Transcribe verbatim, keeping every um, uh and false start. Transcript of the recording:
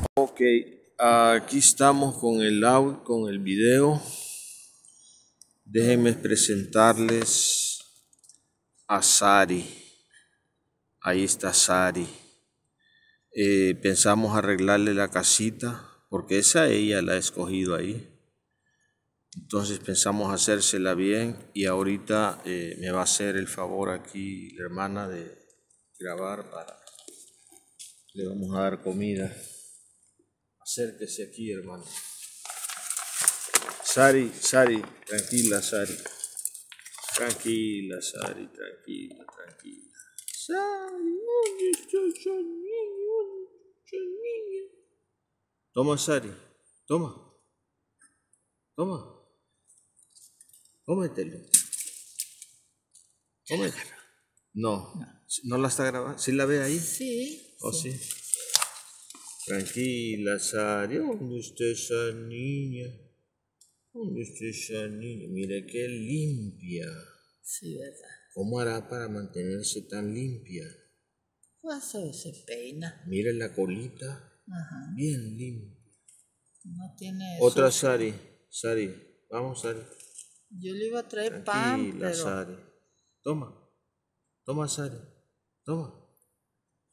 Ok, aquí estamos con el audio, con el video. Déjenme presentarles a Sari. Ahí está Sari. Eh, pensamos arreglarle la casita porque esa ella la ha escogido ahí. Entonces pensamos hacérsela bien y ahorita eh, me va a hacer el favor aquí la hermana de grabar para... Le vamos a dar comida. Acérquese aquí, hermano. Sari, Sari, tranquila, Sari. Tranquila, Sari, tranquila, tranquila. Sari, ¿dónde está esa niña? ¿Dónde está esa niña? Toma, Sari, toma. Toma. Cómetelo. Cómetelo. No, no la está grabando. ¿Sí la ve ahí? Sí. ¿O sí? sí? Tranquila, Sari. ¿Dónde está esa niña? ¿Dónde está esa niña? Mire qué limpia. Sí, ¿verdad? ¿Cómo hará para mantenerse tan limpia? Pues se peina. Mire la colita. Ajá. Bien limpia. No tiene Otra sucio. Sari. Sari. Vamos, Sari. Yo le iba a traer Tranquila, pan, pero... Sari. Toma. Toma, Sari. Toma.